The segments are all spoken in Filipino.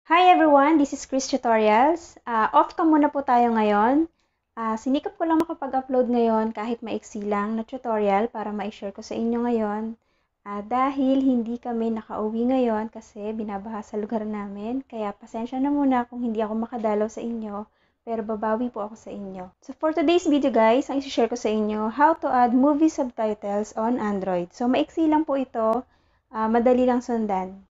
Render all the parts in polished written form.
Hi everyone, this is Chris Tutorials. Off cam muna po tayo ngayon. Sinikap ko lang makapag-upload ngayon kahit maiksi lang na tutorial para ma-share ko sa inyo ngayon. Dahil hindi kami nakauwi ngayon kasi binabaha sa lugar namin. Kaya pasensya na muna kung hindi ako makadalaw sa inyo. Pero babawi po ako sa inyo. So for today's video guys, ang isi-share ko sa inyo, how to add movie subtitles on Android. So maiksi lang po ito, madali lang sundan.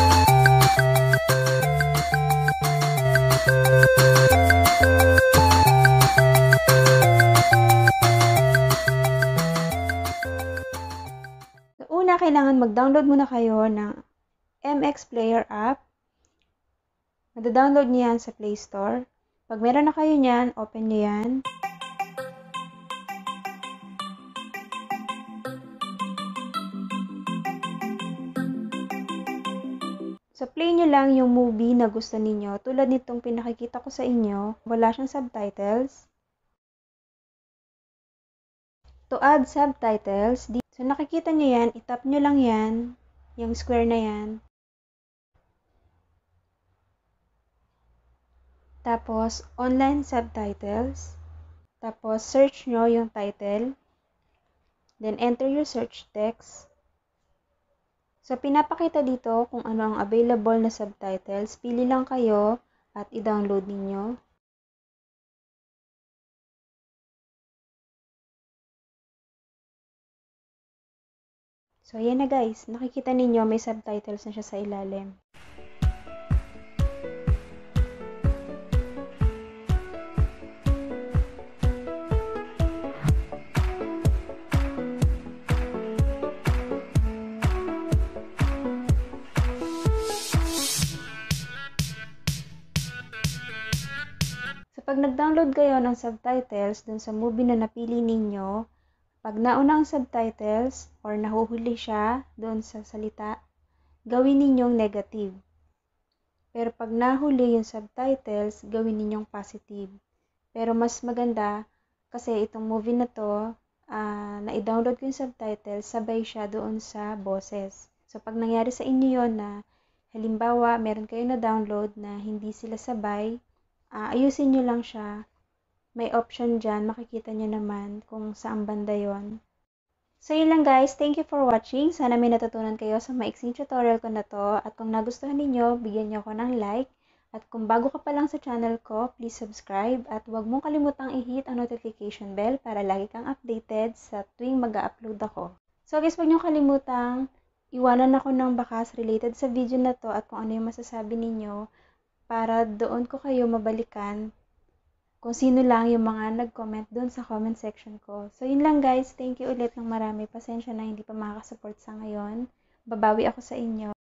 Una, kailangan mag-download muna kayo ng MX Player app. Mada-download niyo yan sa Play Store. Pag meron na kayo niyan, open niyo yan. So, play nyo lang yung movie na gusto ninyo. Tulad nitong pinakikita ko sa inyo, wala siyang subtitles. To add subtitles, so nakikita nyo yan, itap nyo lang yan, yung square na yan. Tapos, online subtitles. Tapos, search nyo yung title. Then, enter your search text. So, pinapakita dito kung ano ang available na subtitles. Pili lang kayo at i-download ninyo. So, ayan na guys. Nakikita ninyo may subtitles na siya sa ilalim. Pag nag-download kayo ng subtitles dun sa movie na napili ninyo, pag nauna ang subtitles or nahuhuli siya dun sa salita, gawin ninyong negative. Pero pag nahuli yung subtitles, gawin ninyong positive. Pero mas maganda kasi itong movie na to, na-download ko yung subtitles, sabay siya doon sa boses. So pag nangyari sa inyo yon na halimbawa meron kayong na-download na hindi sila sabay, ayusin nyo lang siya. May option dyan, makikita nyo naman kung saan banda yon. So yun lang guys, thank you for watching. Sana may natutunan kayo sa maiksing tutorial ko na to. At kung nagustuhan niyo, bigyan nyo ako ng like. At kung bago ka pa lang sa channel ko, please subscribe. At huwag mong kalimutang i-hit ang notification bell para lagi kang updated sa tuwing mag-upload ako. So guys, huwag nyo kalimutang iwanan ako ng bakas related sa video na to at kung ano yung masasabi ninyo, para doon ko kayo mabalikan kung sino lang yung mga nag-comment doon sa comment section ko. So, yun lang guys. Thank you ulit ng marami. Pasensya na hindi pa makakasupport sa ngayon. Babawi ako sa inyo.